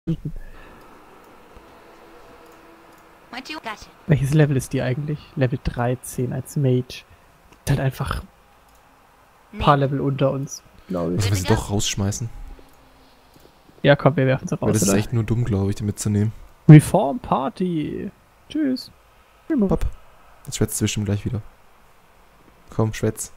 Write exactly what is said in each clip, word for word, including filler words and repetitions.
Welches Level ist die eigentlich? Level dreizehn als Mage. Ist halt einfach ein paar Level unter uns, glaube ich. Sollen wir sie doch rausschmeißen? Ja, komm, wir werfen sie raus. Weil das ist oder? echt nur dumm, glaube ich, die mitzunehmen. Reform Party. Tschüss. Hopp. Jetzt schwätzt du bestimmt gleich wieder. Komm, schwätz.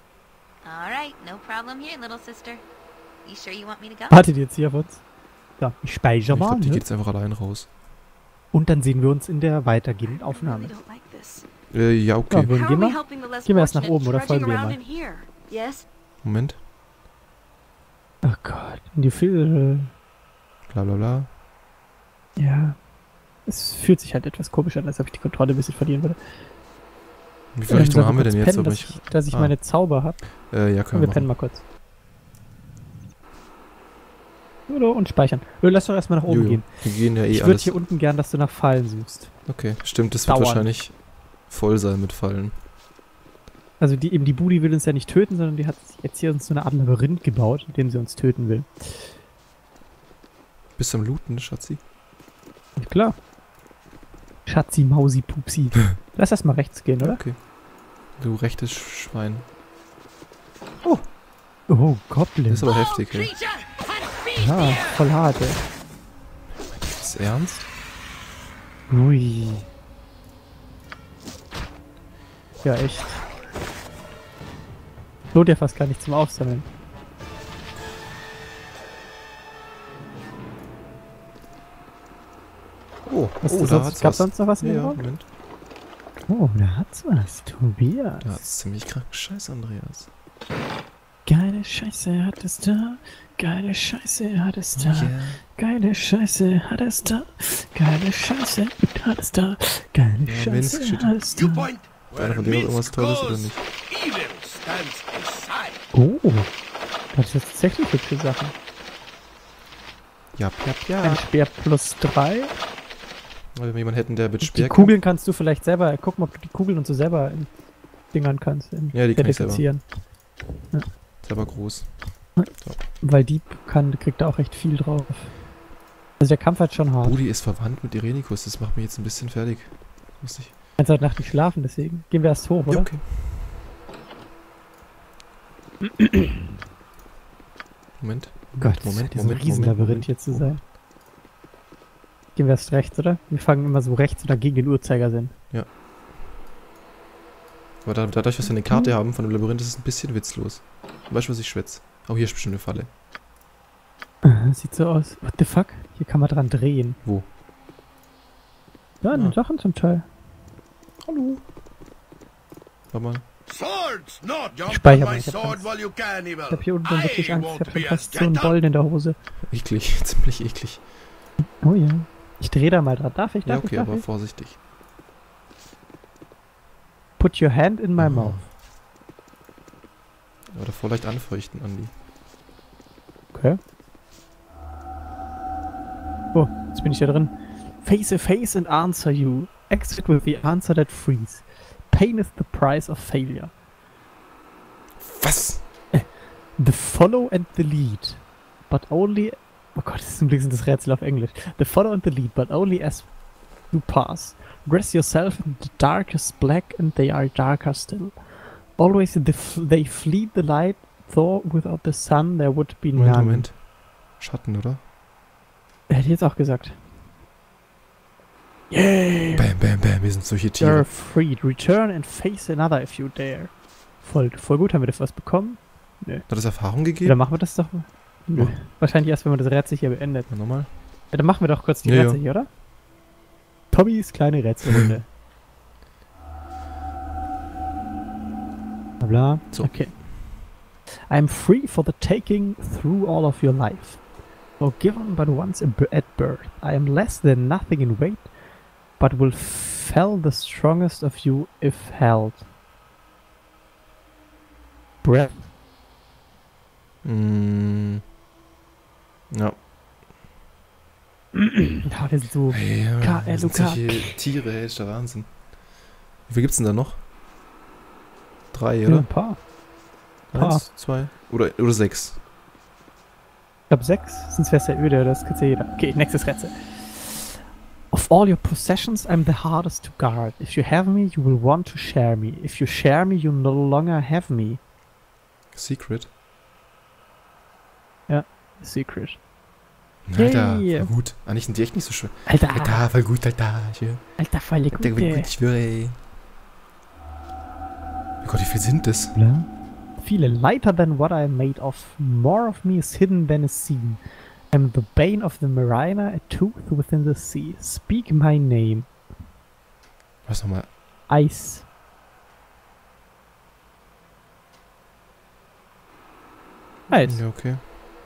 Wartet jetzt hier auf uns? Ja, ich speichere Ich mal. glaube, die Ne? geht jetzt einfach allein raus. Und dann sehen wir uns in der weitergehenden Aufnahme. Äh, ja, okay. Ja, wohin gehen wir? Gehen wir erst nach oben oder folgen wir mal? Moment. Oh Gott, die Filme. Bla bla bla. Ja. Es fühlt sich halt etwas komisch an, als ob ich die Kontrolle ein bisschen verlieren würde. Wie viel Richtung haben wir denn jetzt? Pennen, Aber dass ich, ich, dass ich ah. meine Zauber habe. Äh, ja, können wir Wir pennen machen. mal kurz. Oder und speichern. Oder lass doch erstmal nach oben Jojo. gehen. Wir gehen ja eh Ich würde alles. hier unten gern, dass du nach Fallen suchst. Okay, stimmt, das wird Dauern. wahrscheinlich voll sein mit Fallen. Also die, eben die Budi will uns ja nicht töten, sondern die hat jetzt hier uns so eine Art Labyrinth gebaut, in dem sie uns töten will. Bist du am Looten, Schatzi? Ja, klar. Schatzi, Mausi, Pupsi. Lass erst mal rechts gehen, oder? Okay. Du rechtes Schwein. Oh. Oh, Goblin. Das ist aber heftig, ey. Ja, voll hart, ey. Ist das ernst? Ui. Ja, echt. Lohnt ja fast gar nicht zum Aufsammeln. Oh, Was oh, du da sonst, hat's gab's was. sonst noch was in Ja, dem ja, Raum? Moment. Oh, da hat's was. Tobias. Ja, das ist ziemlich krank. Scheiße, Andreas. Geile Scheiße hat es da. Geile Scheiße hat es da. Oh yeah. Geile Scheiße hat es da. Geile Scheiße hat es da. Geile Ja, Scheiße Mensch, shit. hat es da. Einer von denen hat irgendwas Tolles oder nicht? Oh, das ist jetzt tatsächlich hübsche Sachen. Ja, ja, ja. Ein Speer plus drei. Wenn wir jemanden hätten, der mit Die Speer Kugeln kannst du vielleicht selber, guck mal, ob du die Kugeln und so selber in Dingern kannst. In Ja, die kann ich selber. verifizieren. kann. Selber groß. Weil die kann, kriegt da auch recht viel drauf. Also der Kampf hat schon hart. Budi ist verwandt mit Irenikus. Das macht mich jetzt ein bisschen fertig. Muss ich. Kannst heute Nacht nicht schlafen, deswegen. Gehen wir erst hoch, oder? Ja, okay. Moment. Gott, Moment, das ist Moment, ein Riesenlabyrinth Moment, hier zu Moment. sein. Gehen wir erst rechts, oder? Wir fangen immer so rechts oder gegen den Uhrzeigersinn. Aber da, dadurch, dass wir eine Karte haben von dem Labyrinth, ist es ein bisschen witzlos. Weißt du, was ich schwätze? Oh, hier ist bestimmt eine Falle. Äh, Sieht so aus. What the fuck? Hier kann man dran drehen. Wo? Ja, in den Ah. Sachen zum Teil. Hallo. Warte mal. Ich speichere mal. Ich hab, Angst. ich hab hier unten wirklich Angst. Ich hab schon fast so einen Bollen in der Hose. Eklig. Ziemlich eklig. Oh ja. Ich drehe da mal dran. Darf ich? Ja, Darf okay, ich? Darf aber ich? vorsichtig. Put your hand in my Oh. mouth. Aber davor leicht anfeuchten, Andi. Okay. Oh, jetzt bin ich da drin. Face a face and answer you. Exit with the answer that frees. Pain is the price of failure. Was? The follow and the lead. But only... Oh Gott, das ist ein bisschen das Rätsel auf Englisch. The follow and the lead, but only as you pass. Dress yourself in the darkest black and they are darker still. Always the f they flee the light, though without the sun there would be Moment, none. Moment. Schatten, oder? Hätte ich jetzt auch gesagt. Yay! Bam, bam, bam. Wir sind solche You're Tiere. freed. Return and face another if you dare. Voll, voll gut, haben wir dafür was bekommen? Hat das Erfahrung Ja, gegeben? dann machen wir das doch. Nö. Oh. Wahrscheinlich erst, wenn wir das Rätsel hier beendet. Ja, nochmal. Ja, dann machen wir doch kurz die Ja, Rätsel ja. hier, oder? Tommys kleine Rätselrunde. Bla bla. So. Okay. I'm free for the taking through all of your life. Forgiven but once a b- at birth. I am less than nothing in weight, but will fell the strongest of you if held. Breath. Mm. Ja. Ja, wir sind so. Hey, ja, K wir L U sind K. solche Tiere, ey, ist der Wahnsinn. Wie viel gibt's denn da noch? Drei, Ja, oder? ein paar. Paar. Eins, zwei oder, oder sechs. Ich glaube sechs, sonst wäre es ja öde, das kennt ja jeder. Okay, nächstes Rätsel. Of all your possessions, I'm the hardest to guard. If you have me, you will want to share me. If you share me, you no longer have me. Secret. Secret. Alter, Yay. voll gut. Eigentlich sind die echt nicht so schwer. Alter, Alter, voll gut, Alter. Hier. Alter, voll gut. Alter, voll gut, ich schwöre, ey. Oh Gott, wie viel sind das? Viele lighter than what I'm made of. More of me is hidden than is seen. I'm the bane of the mariner, a tooth within the sea. Speak my name. Was nochmal? Eis. Eis. Ja, okay.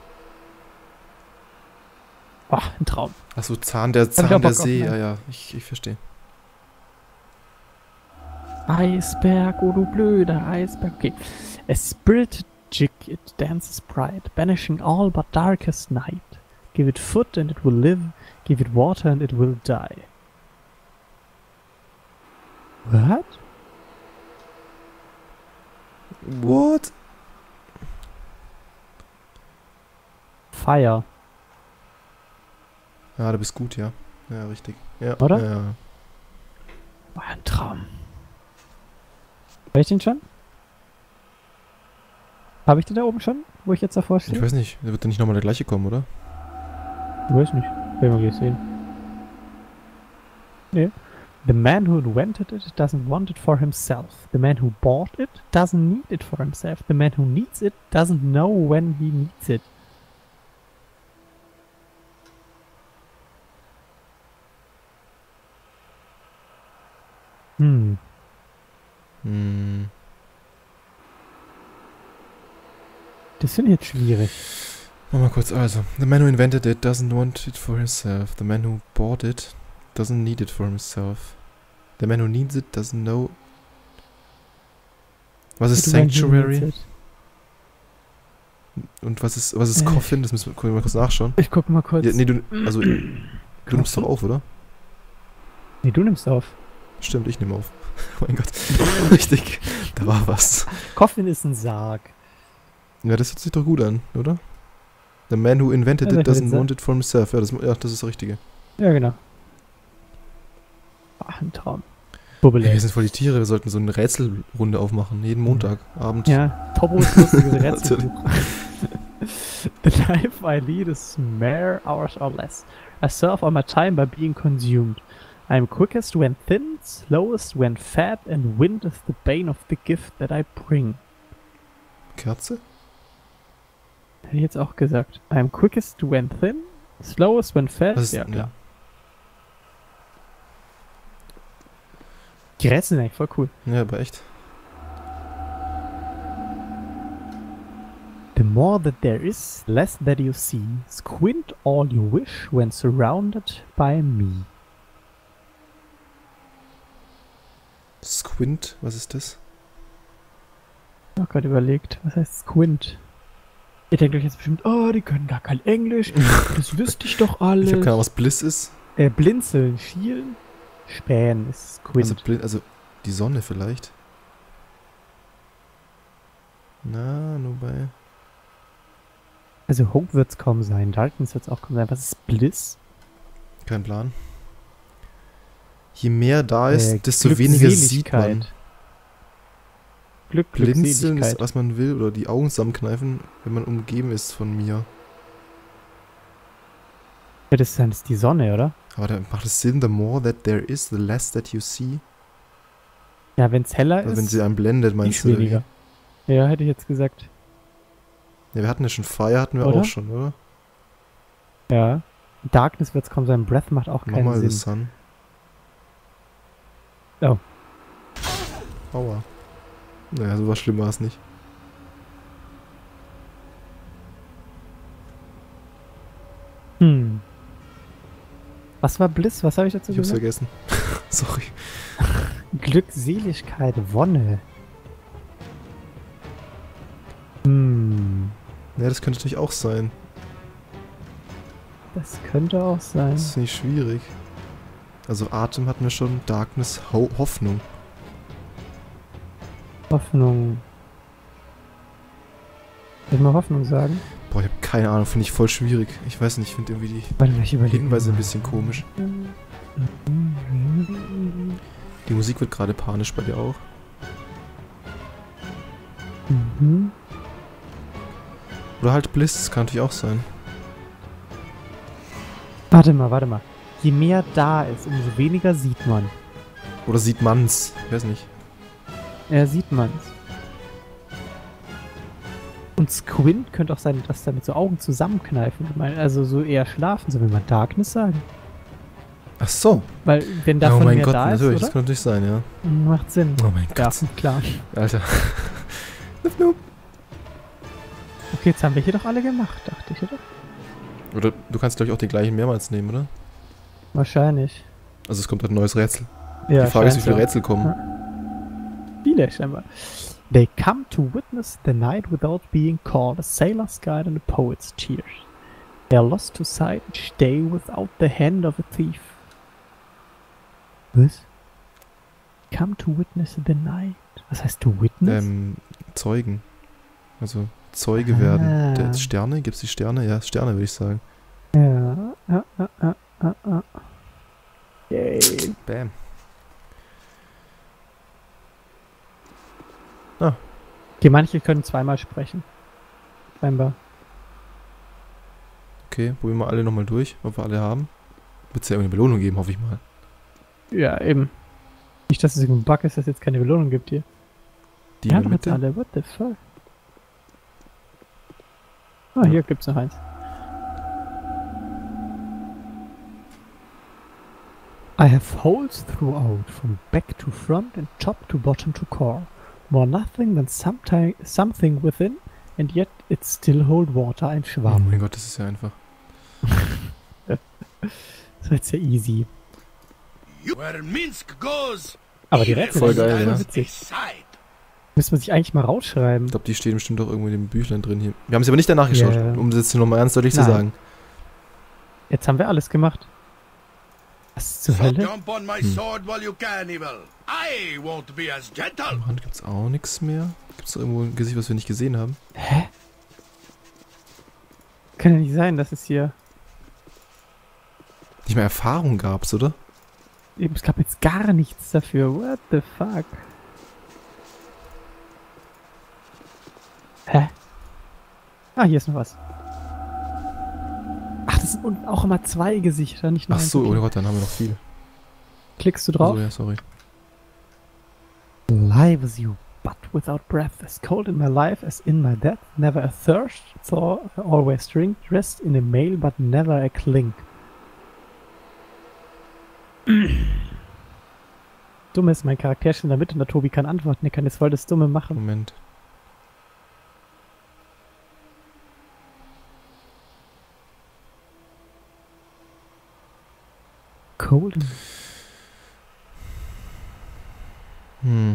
Oh, ein Traum. Achso, Zahn der, ich Zahn auch der Bock auf, See. ne? Ja, ja, ich, ich verstehe. Eisberg, oh du blöder Eisberg. Okay. A spirited jig, it dances bright, banishing all but darkest night. Give it food and it will live, give it water and it will die. What? What? Fire. Ja, du bist gut, ja. Ja, richtig. Ja, Oder? Ja, ja. War ein Traum. Habe ich den schon? Habe ich den da oben schon, wo ich jetzt davor stehe? Ich weiß nicht, da wird dann nicht nochmal der gleiche kommen, oder? Ich weiß nicht. Werden wir gleich sehen. Nee. The man who invented it doesn't want it for himself. The man who bought it doesn't need it for himself. The man who needs it doesn't know when he needs it. Hm. Hm. Das finde ich jetzt schwierig. Mach mal kurz, also. The man who invented it doesn't want it for himself. The man who bought it doesn't need it for himself. The man who needs it doesn't know... Was ist The man who Sanctuary? needs it. Und was ist, was ist Äh. Coffin? Das müssen wir mal kurz nachschauen. Ich guck mal kurz. Ja, nee, du, also, du nimmst doch auf, oder? Nee, du nimmst auf. Stimmt, ich nehme auf. Oh mein Gott. Richtig. Da war was. Coffin ist ein Sarg. Ja, das hört sich doch gut an, oder? The man who invented Also, it ich hätte doesn't gesagt- want it for himself. Ja, das, ja, das ist das Richtige. Ja, genau. Ach, ein Traum. Hey, Bubbele. wir sind voll die Tiere. Wir sollten so eine Rätselrunde aufmachen. Jeden Montagabend. Ja, Tobos lustiges Rätselbuch. The life I lead is mere hours or less. I serve all my time by being consumed. I am quickest when thin, slowest when fat, and wind is the bane of the gift that I bring. Kerze? Hätte ich jetzt auch gesagt. I am quickest when thin, slowest when fat. Was ist, Ja, ja. klar. Die Rätsel sind eigentlich voll cool. Ja, aber echt. The more that there is, less that you see. Squint all you wish when surrounded by me. Squint, was ist das? Ich hab gerade überlegt, was heißt Squint? Ihr denkt euch jetzt bestimmt, oh, die können gar kein Englisch, das wüsste ich doch alles. Ich habe keine Ahnung, was Bliss ist. Äh, blinzeln, schielen, spähen ist Squint. Also, Blin also die Sonne vielleicht. Na, nur bei... Also Hope wird's kaum sein, Darkness wird's auch kaum sein. Was ist Bliss? Kein Plan. Je mehr da ist, Äh, desto weniger sieht Glückseligkeit. man. Glück, Blinzeln ist, Glückseligkeit. was man will, oder die Augen zusammenkneifen, wenn man umgeben ist von mir. Ja, das ist dann das ist die Sonne, oder? Aber da macht es Sinn, the more that there is, the less that you see. Ja, wenn's heller Also ist, wenn sie einen blendet, meinst nicht du? oder wie? weniger. Ja, hätte ich jetzt gesagt. Ja, wir hatten ja schon Fire, hatten wir Oder? auch schon, oder? Ja. Darkness wird's kaum sein, Breath macht auch keinen Nochmal Sinn. the sun. Oh. Aua. Naja, so was schlimm war es nicht. Hm. Was war Bliss? Was habe ich dazu Ich hab's gesagt? vergessen. Sorry. Glückseligkeit, Wonne. Hm. Ja, das könnte natürlich auch sein. Das könnte auch sein. Das ist nicht schwierig. Also Atem hatten wir schon, Darkness, Ho Hoffnung. Hoffnung. Soll ich mal Hoffnung sagen? Boah, ich hab keine Ahnung, finde ich voll schwierig. Ich weiß nicht, ich finde irgendwie die Warte, ich überlege. Hinweise ein bisschen komisch. Die Musik wird gerade panisch bei dir auch. Mhm. Oder halt Bliss, das kann natürlich auch sein. Warte mal, warte mal. Je mehr da ist, umso weniger sieht man. Oder sieht man's? Ich weiß nicht. Ja, sieht man's. Und Squint könnte auch sein, dass damit so Augen zusammenkneifen. Ich meine, also so eher schlafen, so will man Darkness sagen. Ach so. Weil, wenn Oh davon mein mehr Gott, da ist, natürlich, oder? das kann natürlich sein, ja. Macht Sinn. Oh mein Ja, Gott. klar. Alter. Okay, jetzt haben wir hier doch alle gemacht, dachte ich, oder? Oder du kannst, glaube ich, auch die gleichen mehrmals nehmen, oder? Wahrscheinlich. Also es kommt halt ein neues Rätsel. Ja, Die Frage ist, wie viele scheint Rätsel kommen. Ja. Viele scheinbar. They come to witness the night without being called, a sailor's guide and a poet's tears. They are lost to sight each day without the hand of a thief. Was? Come to witness the night. Was heißt to witness? Ähm, Zeugen. Also Zeuge Ah. werden. Der Sterne? Gibt's die Sterne? Ja, Sterne würde ich sagen. Ja, ah, ah, ah, ah, ah. Yay. Bam. Okay, manche können zweimal sprechen. Scheinbar. Okay, probieren wir alle nochmal durch, ob wir alle haben. Wird es ja irgendeine Belohnung geben, hoffe ich mal. Ja, eben. Nicht, dass es irgendein Bug ist, dass es jetzt keine Belohnung gibt hier. Die Ja, in der doch jetzt Mitte. alle. What the fuck? Ah, hier gibt's noch eins. I have holes throughout, from back to front and top to bottom to core. More nothing than someti- something within, and yet it still hold water. Ein Oh Schwamm. mein Gott, das ist ja einfach. Das ist jetzt ja easy. Where Minsk goes, Aber die Rätsel Voll sind geil, super ja. witzig. side. Müssen wir sich eigentlich mal rausschreiben. Ich glaube, die stehen bestimmt auch irgendwo in dem Büchlein drin hier. Wir haben sie aber nicht danach geschaut, Ja. um das jetzt nochmal ganz deutlich Nein. zu sagen. Jetzt haben wir alles gemacht. Was zur So Hölle? jump on my Hm. sword while you can, evil. I won't be as gentle. Am Rand gibt's auch nichts mehr. Gibt's da irgendwo ein Gesicht, was wir nicht gesehen haben? Hä? Kann ja nicht sein, dass es hier... Nicht mehr Erfahrung gab's, oder? Eben, es gab jetzt gar nichts dafür. What the fuck? Hä? Ah, hier ist noch was. Ach, das sind unten auch immer zwei Gesichter, nicht nur Ach eins. so, Okay. oh Gott, dann haben wir noch viel. Klickst du drauf? Also, ja, sorry. Alive as you, but without breath. As cold in my life as in my death. Never a thirst, so always drink. Dressed in a mail, but never a clink. Dumme ist mein Charakter schon in der Mitte und der Tobi kann antworten. Er kann jetzt voll das Dumme machen. Moment. Cold. in- Hm.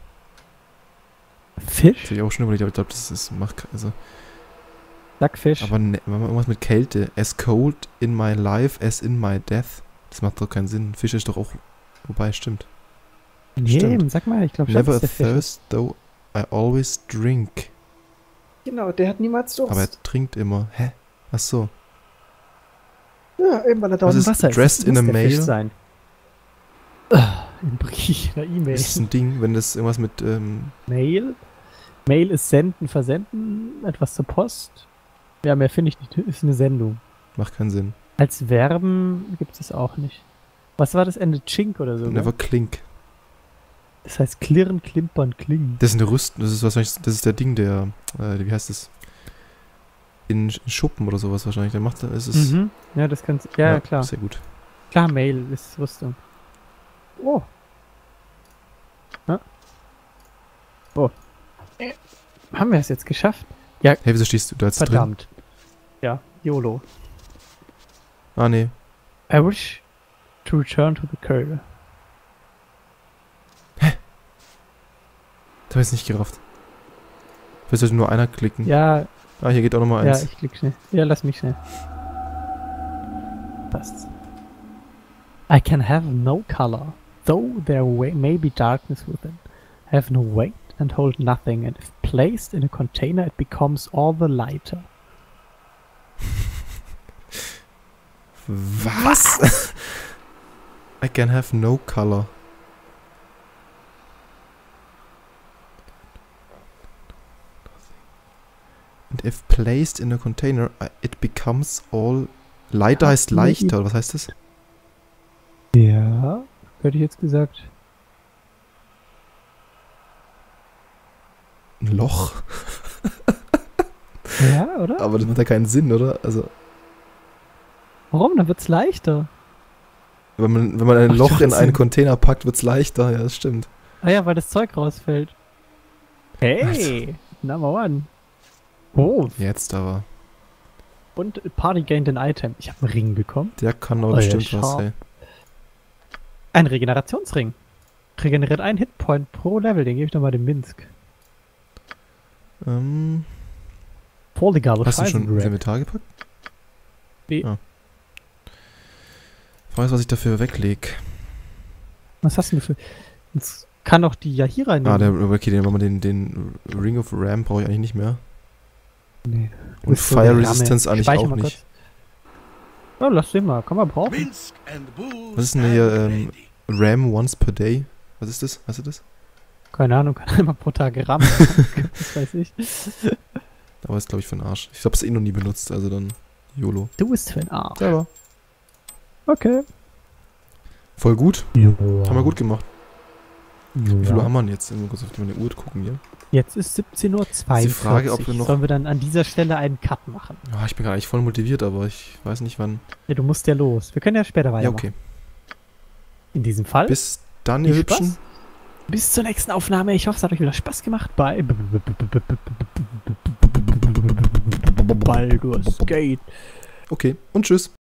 Das Fisch? hätte ich auch schon überlegt, aber ich glaube, das ist... Macht, also, Sackfisch. aber ne, irgendwas mit Kälte. As cold in my life as in my death. Das macht doch keinen Sinn. Fisch ist doch auch... Wobei, stimmt. nee, stimmt. sag mal, ich glaube schon, Never a dass der Fisch ist. thirst, though I always drink. Genau, der hat niemals Durst. Aber er trinkt immer. Hä? Ach so. ja, eben weil er da Was unten ist Wasser dressed Das in muss a der Fisch mail? sein. Ah, Im Brief, in der E-Mail. Ist das ein Ding, wenn das irgendwas mit... Ähm, Mail. Mail ist senden, versenden, etwas zur Post. Ja, mehr finde ich nicht. Ist eine Sendung. macht keinen Sinn. Als Verben gibt es auch nicht. Was war das Ende? Chink oder so? Never Ne? clink. Das heißt klirren, klimpern, klingen. Das ist eine Rüstung. Das ist wahrscheinlich... Das ist der Ding, der... Äh, wie heißt das? In Sch- Schuppen oder sowas wahrscheinlich. Der macht... Es ist... Mhm. Ja, das kannst ja, ja, klar. Sehr gut. Klar, Mail ist Rüstung. Oh. Ja. Oh. Äh, Haben wir es jetzt geschafft? Hey, wieso stehst du da jetzt drin? Verdammt. Ja, YOLO. Ah, nee. I wish to return to the courier. Das habe ich jetzt nicht gerafft. Vielleicht sollte nur einer klicken. Ja, Ah, hier geht auch nochmal ja, eins. ich klick schnell. Ja, lass mich schnell. Passt. I can have no color, though there wa- may be darkness within. Have no weight and hold nothing, and if placed in a container, it becomes all the lighter. Was? I can have no color. And if placed in a container, uh, it becomes all... Lighter heißt leichter, oder was heißt das? Ja, hätte ich jetzt gesagt. Ein Loch. Ja, oder? Aber das macht ja keinen Sinn, oder? Also, Warum? Dann wird's leichter. wenn man, wenn man ein Ach, Loch in Schwachsinn. einen Container packt, wird's leichter. Ja, das stimmt. Ah ja, weil das Zeug rausfällt. Hey, number one. Oh, Jetzt aber. und Party gained an Item. Ich habe einen Ring bekommen. Der kann aber Oh, ja, bestimmt was, schau. ey. Ein Regenerationsring. Regeneriert einen Hitpoint pro Level. Den gebe ich nochmal dem Minsk. Ähm, Polygal hast du schon ins Inventar gepackt? Nee. Ah. Frage ist, was ich dafür wegleg. Was hast du denn für... Jetzt kann doch die ja hier rein. Ah, der, okay, den, den, den Ring of Ram brauche ich eigentlich nicht mehr. Nee. Du Und bist so Fire eine Resistance Ramme. eigentlich Speicher auch mal nicht. kurz. Ja, lass den mal. Kann man brauchen. Minsk and booze Was ist denn hier, and ähm, lady. Ram once per day? Was ist das? Weißt du das? Keine Ahnung, kann einmal pro Tag rammen. Das weiß ich. Aber ist, glaube ich, für den Arsch. Ich habe es eh noch nie benutzt, also dann YOLO. Du bist für ein Arsch. Selber. Okay. Voll gut. Ja. Haben wir gut gemacht. Wie viel Uhr Ja. haben wir denn jetzt? Mal kurz auf meine Uhr gucken hier. Jetzt ist siebzehn Uhr zweiundvierzig. Ist die Frage, ob wir noch- Sollen wir dann an dieser Stelle einen Cut machen? Ja, ich bin gar nicht voll motiviert, aber ich weiß nicht wann. Ja, du musst ja los. Wir können ja später Ja, weitermachen. okay. In diesem Fall. Bis dann, ihr Viel Hübschen. Spaß. Bis zur nächsten Aufnahme. Ich hoffe, es hat euch wieder Spaß gemacht bei Baldur's Gate. Okay, und tschüss.